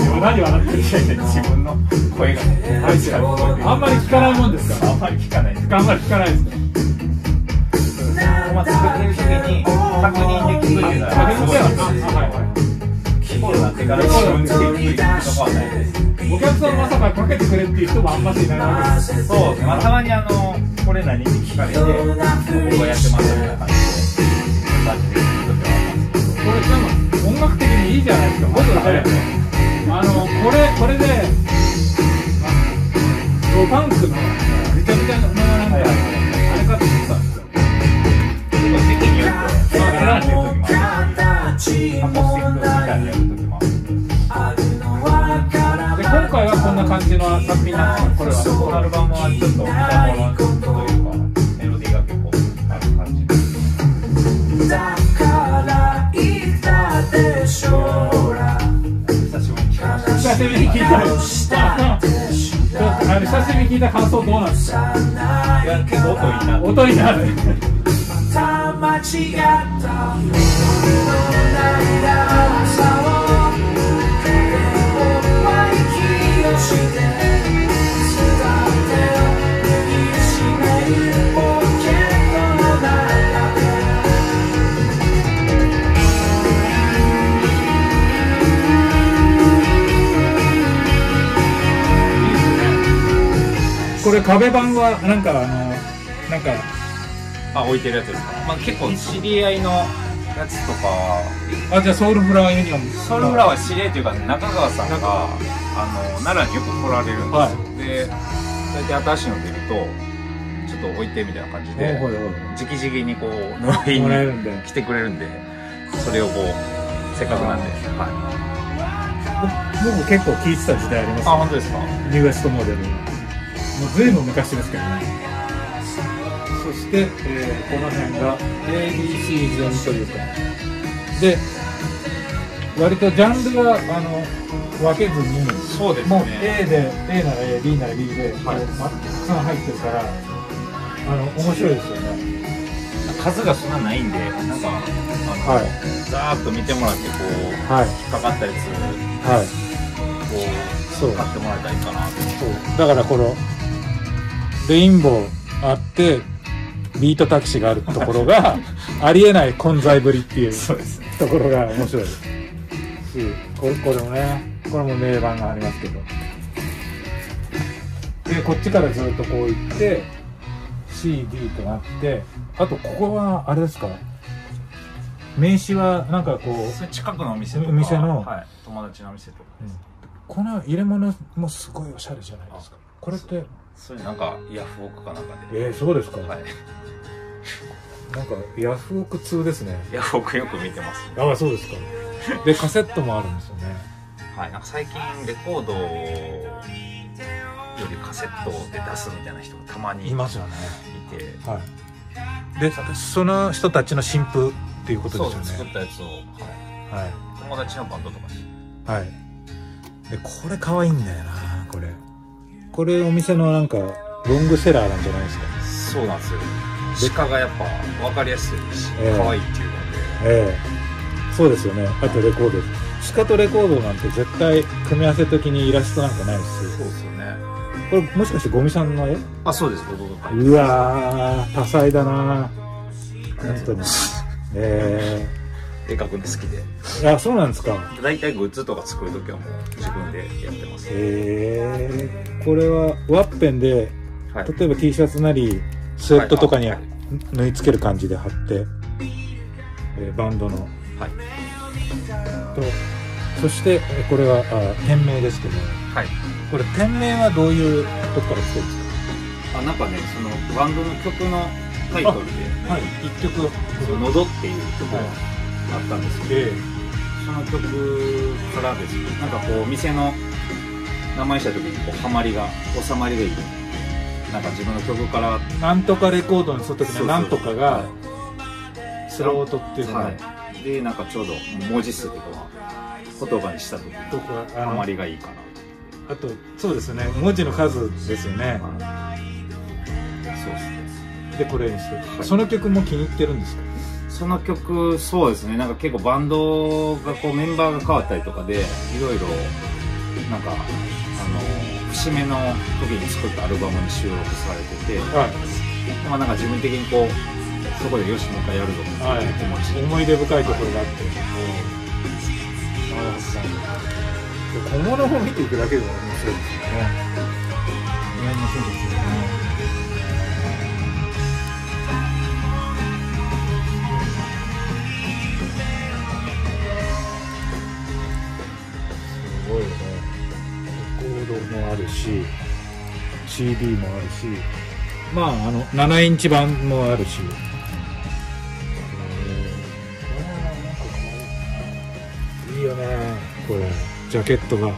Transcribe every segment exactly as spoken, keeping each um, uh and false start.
何笑ってるんで自分の声があんまり聞かないもんですか。あんまり聞かないです。あんまり聞かないですか。 まあ、作ってる時に確認できるっていうのはすごいですし、そうなってから自分でできるとかはないです。 お客さんまさかかけてくれっていう人もあんまりいないわけです。 そうですね。まあ、たまにあのこれ何って聞かれて、僕がやってますみたいな感じで感じで聞く時はあります。 これでも音楽的にいいじゃないですか。僕ね、あのこれこれでロパンクのめちゃくちゃのなんかあれかと思ったんですよ。 席によって選んでる時もあるし、アコースティックギターでやる時もある。 で今回はこんな感じの作品なんですか。これはこのアルバムはちょっと見たものというかメロディーが結構ある感じです。だから言ったでしょうら。久しぶりに聞きました。 久しぶりに聞いた。あれ久しぶりに聞いた感想どうなんですか。 いや結構音いいな。 音になる。 間違った俺の涙をさを息をしてすだって握りしめるポケットの中でこれ壁板はなんかあのなんかあ、置いてるやつですか。まあ、結構知り合いのやつとか。 あ、じゃあソウルフラワーユニオン。 ソウルフラワー知り合いというか、中川さんがあの奈良によく来られるんですよ。はい、で、大体新しいの出るとちょっと置いてみたいな感じで、直々にこう納品に来てくれるんで、それをこうせっかくなんで、はい。 僕結構聞いてた時代あります、ね。 あ、本当ですか。 ニューエストモデル。もうずいぶん昔ですけどね。そして、えー、この辺が エービーシー 順というかで割とジャンルはあの分けずに、 そうですね、 もう A で A なら A、B なら B で、はい、たくさん入ってるからあの面白いですよね。 数がそんなないんで、なんかあの、はい、ざーっと見てもらってこう、はい、引っかかったやつ、はい、こうそう買ってもらえたらいいかなと。 そうだからこのレインボーあってビートタクシーがあるところがありえない混在ぶりっていうところが面白いですし、これ、これもね、これも名盤がありますけど、でこっちからずっとこういって シーディー となって、あとここはあれですか、名刺はなんかこうそれ近くのお店とか、 お店の、 はい、友達のお店とかです、 うん、この入れ物もすごいおしゃれじゃないですか。これってそれなんかヤフオクかなんかで。 えー、そうですか。 はい。 なんかヤフオク通ですね。 ヤフオクよく見てます、 ね。ああ、そうですか。でカセットもあるんですよね。 はい、なんか最近レコードよりカセットで出すみたいな人がたまにいますよね。 いて、 はい。でその人たちの新譜っていうことですよね。 そう作ったやつを、はい、はい、友達のバンドとかに。 はい。でこれ可愛いんだよな、これ。これお店のなんかロングセラーなんじゃないですか。 そうなんですよ。鹿がやっぱ分かりやすいし、えー、可愛いっていうので、 ええー、そうですよね。あとレコード、鹿とレコードなんて絶対組み合わせ時にイラストなんかないし。 そうですよね。 これもしかしてゴミさんの絵？ あ、そうです。 うわー、多彩だな。本当に。ええー、絵描くの好きで。あ、そうなんですか。 大体グッズとか作る時はもう自分でやってます。 えー、これはワッペンで、はい、例えば T シャツなりスウェットとかに縫い付ける感じで貼って、はい、えー、バンドの、はい、とそしてこれはあ店名ですけど、はい、これ店名はどういうとこから来てるんですか？あ、なんかね、そのバンドの曲のタイトルで、 はい、いっきょく 「のど」っていう曲があったんですけど、はい、その曲からですね、なんかこう店の名前した時にこうハマりが収まりがいい、なんか自分の曲からなんとかレコードにその時のなんとかがスロートっていうのが、はい、 でなんかちょうど文字数とかは言葉にした時にハマりがいいかな。 あとそうですね、文字の数ですよね。 はい、そうですね。 でこれにして、はい、その曲も気に入ってるんですか？ その曲、そうですね、なんか結構バンドがこうメンバーが変わったりとかでいろいろなんかあの節目の時に作ったアルバムに収録されてて、はい、まあなんか自分的にこうそこでよしもう一回やるぞっていう気持ち、はい、 思い出深いところがあって、小物を見ていくだけでも面白いですよね。面白いですよね。すごいよね。レコードもあるし シーディー もあるし、まああのななインチ版もあるし、いいよねこれジャケットが。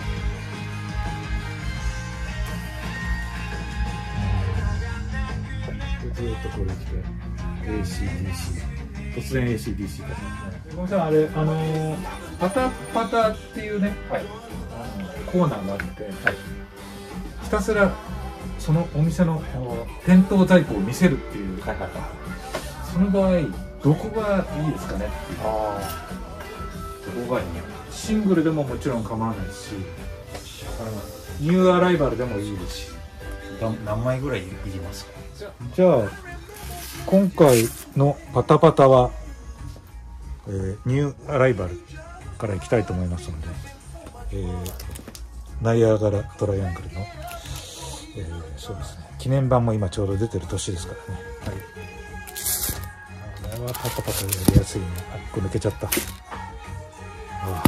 ずっとこれ来て エーシーディーシー 突然 エーシーディーシー だね。ごめんなさい、あれあのー、パタパタっていうね、はい、コーナーがあって、はい、ひたすらそのお店の店頭在庫を見せるっていう、はいはいはい、その場合どこがいいですかねっていう。ああ、どこがいいの？シングルでももちろん構わないし、あのニューアライバルでもいいですし。 何枚ぐらいいりますか？ じゃあ今回のパタパタは、えー、ニューアライバルからいきたいと思いますので、えー、ナイアガラトライアングルの、えー、そうですね、記念版も今ちょうど出てる年ですからね。はい、これはパタパタやりやすいね。あっこ抜けちゃった。ああ、はい、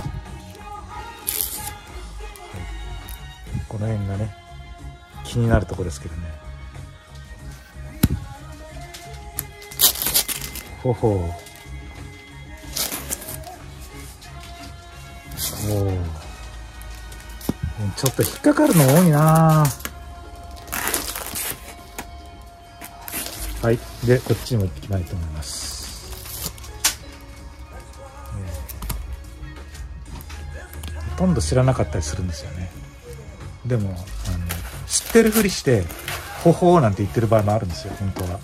この辺がね気になるところですけどね。ほほう、おお、ちょっと引っかかるの多いな。はい、でこっちにも行ってきたいと思います。ほとんど知らなかったりするんですよね。でもあの知ってるふりして「ほほう」なんて言ってる場合もあるんですよ本当は。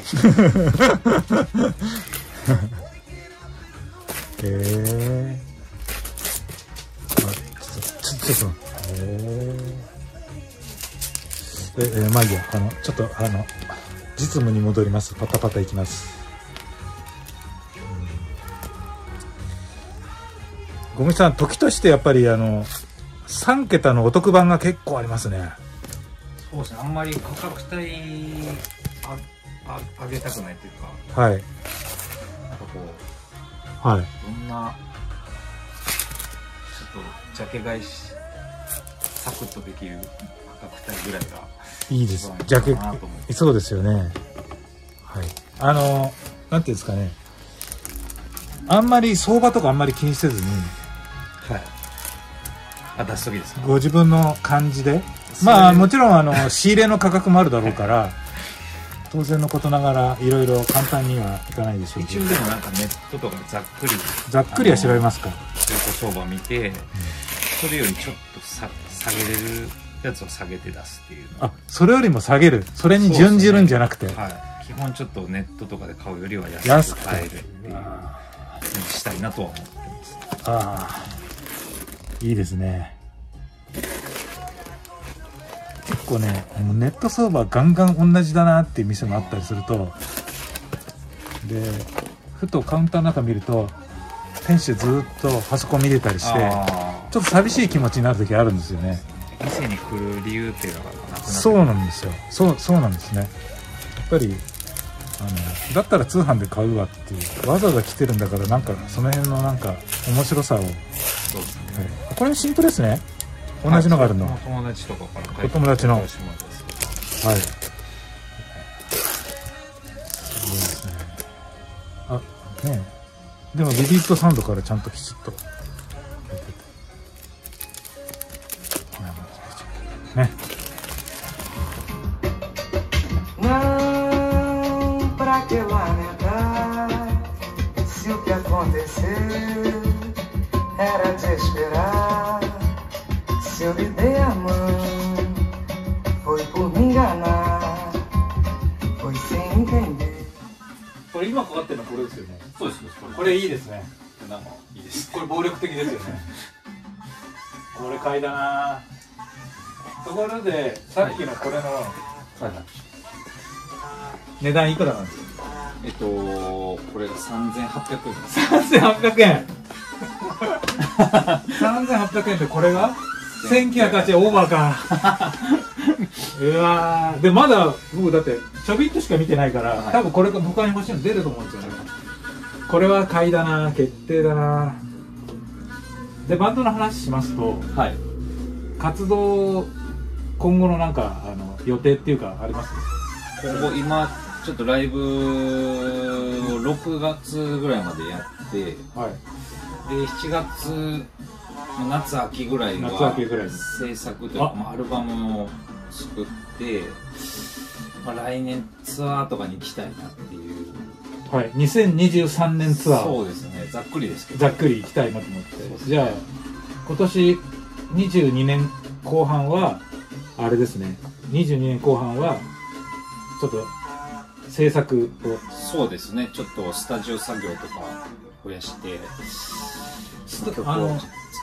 へえー、あ、ちょっとちょっとえー、ええまあいいや、あのちょっとあの実務に戻ります。パタパタいきます。ゴミさん、時としてやっぱりあのさん桁のお得版が結構ありますね。 そうですね、あんまり価格帯ああ上げたくないというか、 はい、 なんかこう、はい、どんなちょっとジャケ買いしサクッとできる価格帯ぐらいがいいです。ジャケ、そうですよね。はい、あのなんていうんですかね、あんまり相場とかあんまり気にせずに、 はい、あ、出す時ですか？ ご自分の感じで、まあもちろんあの仕入れの価格もあるだろうから当然のことながらいろいろ簡単にはいかないでしょうけど、 一応でもなんかネットとかざっくりざっくりは調べますか？ 中古相場見て、うん、それよりちょっとさ下げれるやつを下げて出すっていう。 あ、それよりも下げる、それに準じるんじゃなくて、ね、 はい、基本ちょっとネットとかで買うよりは安く買えるっていうにしたいなとは思ってます。 ああ、いいですね。結構ね、ネット相場ガンガン同じだなっていう店もあったりすると、でふとカウンターの中見ると店主ずっとパソコン見れたりしてちょっと寂しい気持ちになる時あるんですよね。 店に来る理由っていうのがなくなって。 そうなんですよ。そうそうなんですね。やっぱりあのだったら通販で買うわっていう、わざわざ来てるんだからなんかその辺のなんか面白さを。そうですね。はい、これシンプルですね。同じのがあるの。 はい、友達とかからお友達の。はい。すごいですね。あ、ねえ。でもビビットサウンドからちゃんときちっと。ね。 Não, pra que lamentar se o que aconteceu era de esperar. Se eu lhe dei a mão, foi por me enganar, foi sem entender. これ今かかってるのこれですよね。 そうです。 これいいですね。 なんかいいです。 これ暴力的ですよね。 これ買いだな。ところでさっきのこれの、はいはいはい、値段いくらなんですか？ えっとこれがさんぜんはっぴゃくえん。 さんぜんはっぴゃくえんさんぜんはっぴゃくえんでこれがせんきゅうひゃくはちえんオーバーかうわーでまだ僕だってちょびっとしか見てないから、はい、多分これが他に欲しいの出ると思うんですよね。これは買いだな、決定だな。でバンドの話しますと、はい、活動今後のなんかあの予定っていうかあります？ 今後今ちょっとライブをろくがつぐらいまでやって、はい、でしちがつ夏秋ぐらいは制作というか、まあ、アルバムを作って、まあ、来年ツアーとかに行きたいなっていう。 はい、にせんにじゅうさんねんツアー。 そうですね、ざっくりですけど、 ざっくり行きたいなと思って。じゃあ今年にじゅうにねんこう半はあれですね、にじゅうにねんこう半はちょっと制作を。 そうですね、ちょっとスタジオ作業とか増やして曲を作ったりとか。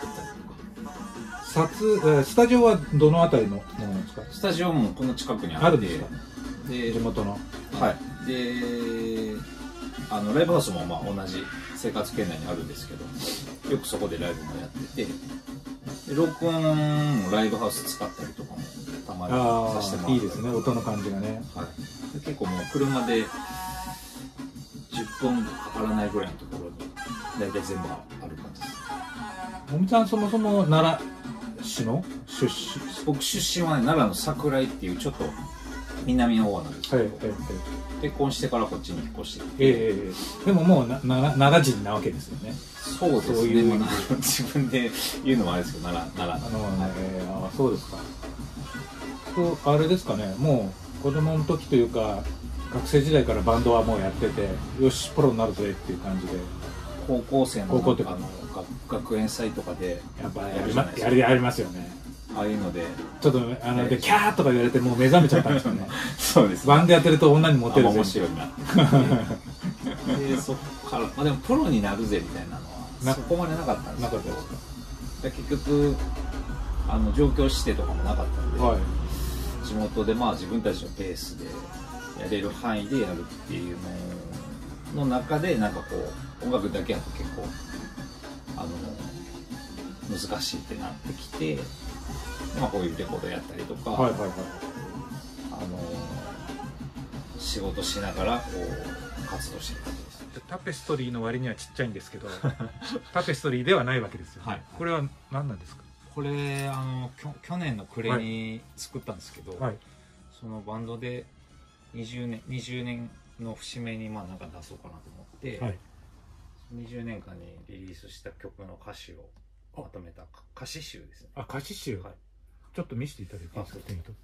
撮スタジオはどのあたりのものなんですか？ スタジオもこの近くにあって、 あるんですか？で地元の。 はい。であのライブハウスもまあ同じ生活圏内にあるんですけど、よくそこでライブもやってて、で録音もライブハウス使ったりとかもたまにさせてもらって。 いいですね、音の感じがね。 はい。で結構もう車でじゅっぷんかからないぐらいのところに大体全部ある感じです。 もみちゃんそもそも奈良市の出身？ 僕出身は、ね、奈良の桜井っていうちょっと南の方なんですけど、はいはいはい、結婚してからこっちに引っ越してきて、 えー、でももうなな奈良人なわけですよね。 そうですね、そういう、まあ、自分で言うのもあれですけど奈良奈良あの、はい、えー、あそうですか。とあれですかね、もう子供の時というか学生時代からバンドはもうやってて、よしプロになるぜっていう感じで。 高校生の高校とかの学園祭とかでやっぱやりまやりやりますよね。 ああいうのでちょっとあのでキャーとか言われてもう目覚めちゃったんですよね。 そうです、ね、 バンドやってると女にモテるぜ面白いなでそっから、まあ、でもプロになるぜみたいなのはそこまでなかったんですけど、で結局あの上京指定とかもなかったんで、はい、地元でまあ自分たちのペースでやれる範囲でやるっていうのの中でなんかこう音楽だけやと結構あの難しいってなってきて、まあ、こういうレコードやったりとか、はいはいはい、あの仕事しながらこう活動してる感じです。 タペストリーの割にはちっちゃいんですけどタペストリーではないわけですよね、はい、これは何なんですか？ これあのきょ去年の暮れに作ったんですけど、はい、そのバンドでにじゅうねんにじゅうねんの節目にまあなんか出そうかなと思って、はい、にじゅうねんかんにリリースした曲の歌詞をまとめた歌詞集ですね。 あ、歌詞集、はい、ちょっと見せていただいていいですか？手に取って。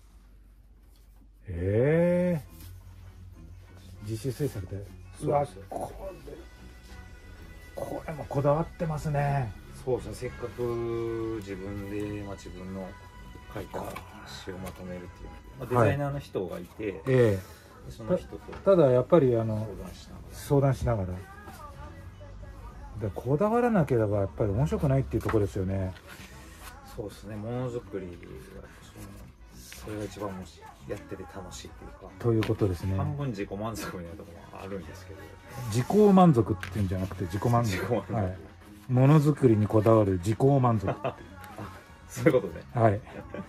へえー、自主制作で。うわ、これこれもこだわってますね。 そうですね、せっかく自分で、まあ、自分の書いた詩をまとめるっていう、まあ、デザイナーの人がいて、はい、えー、その人とただやっぱりあの相談しながらでこだわらなければやっぱり面白くないっていうところですよね。 そうですね、ものづくりはそのそれが一番もしやってて楽しいっていうかということですね。 半分自己満足みたいなところもあるんですけど、 自己満足っていうんじゃなくて自己満足、はい、ものづくりにこだわる自己満足そういうことね。 はい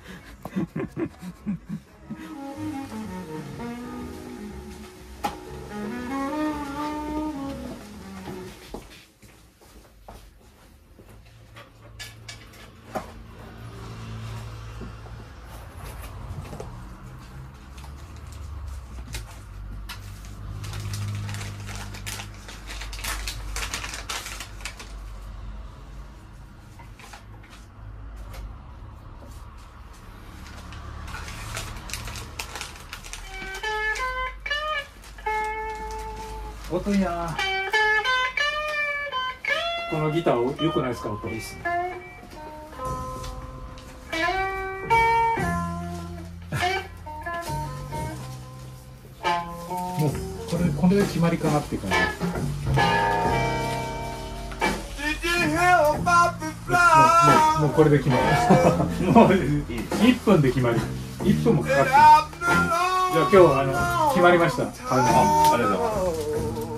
音いいな。このギター良くないですか？音いいっすね。もうこれこれで決まりかなっていう感じです。 もうもうこれで決まりもういっぷんで決まりいっぷんもかかってる。じゃあ今日あの決まりました。 あ、ありがとうございます。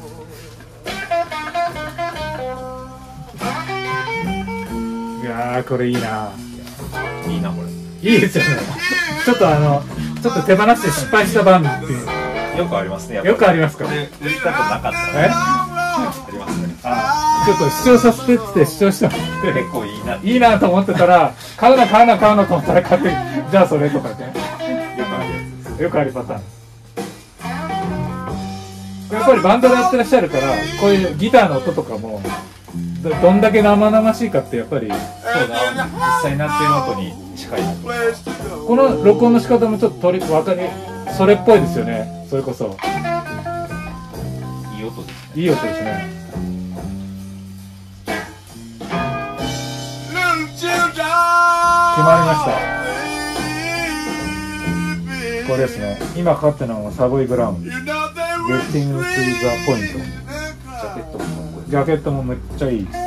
いやーこれいいな。 いいなこれ。 いいですよね。ちょっとあのちょっと手放して失敗した番っていうよくありますね。 よくありますか。 売りたくなかった。 え？ ありますね。 あ、ちょっと視聴させてって視聴してもらって結構いいな。 いいなと思ってたら買うな買うな買うなと思ったら買ってじゃあそれとかね。 よくあるやつです。 よくあるパターン。やっぱりバンドでやってらっしゃるからこういうギターの音とかもど, どんだけ生々しいかってやっぱりそうだ実際になってる音に近いなと。 この録音の仕方もちょっと取り分かりそれっぽいですよね。それこそいい音ですね。 いい音ですね。決まりました。これですね。今かかってるのはサボイ・ブラウン Getting to the Point。 ジャケットもかっこいい。 ジャケットもめっちゃいいです。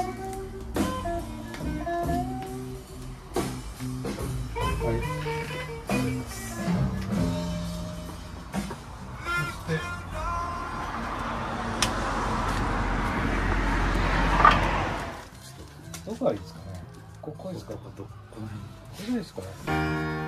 どこがいいですかね。ここですか。ここどこの辺。これですかね。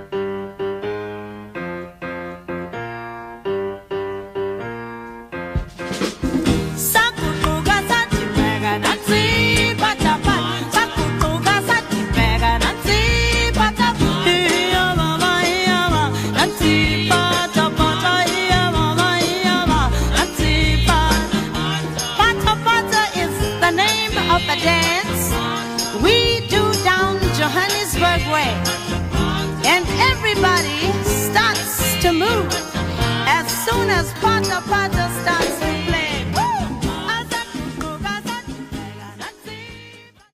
And everybody starts to move as soon as Pata Pata starts to